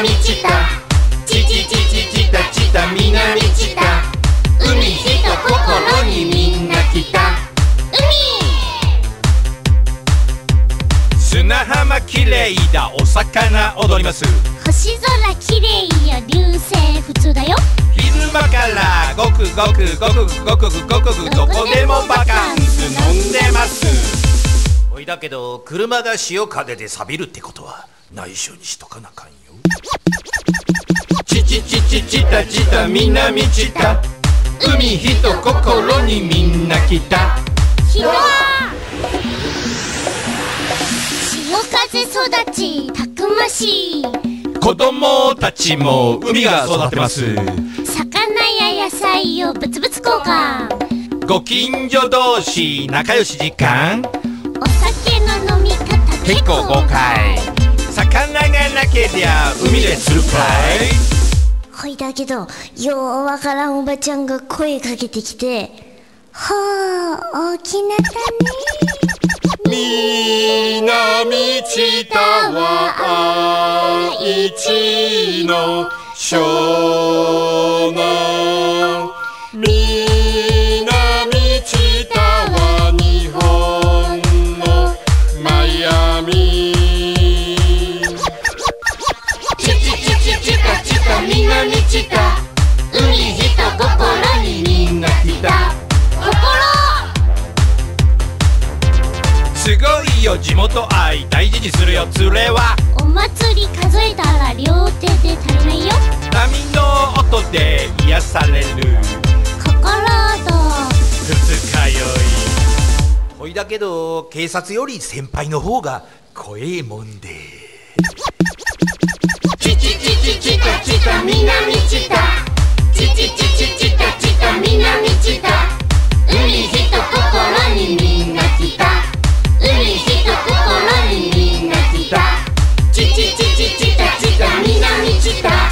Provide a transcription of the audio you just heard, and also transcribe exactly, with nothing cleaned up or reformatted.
南知多ちちちちちたちた南知多海人心にみんな来た砂浜きれいだお魚踊ります星空きれいよ流星普通だよ昼間からごくごくごくごくごくどこでもバカンス飲んでますおいだけど車が潮風で錆びるってことは内緒にしとかなかんよちちちちちたちた南知多海人心にみんな来たひわ潮風育ちたくましい子供たちも海が育ってます魚や野菜をブツブツ交換ご近所同士仲良し時間お酒の飲み方結構豪快魚がなけりゃ海でするかいほいだけどようわからんおばちゃんが声かけてきてはあ大きな南知多は愛知の湘南南知多は日本のマイアミちちちちちたちた南知多海人心にみんな来たすごいよ地元愛大事にするよ連れはお祭り数えたら両手で足りないよ波の音で癒される心と二日酔いほいだけど警察より先輩の方が怖えもんでちちちちちたちた南知多ちちちちちたちた南知多海人心にみんな来た海人心にみんな来たちちちちちたちた南知多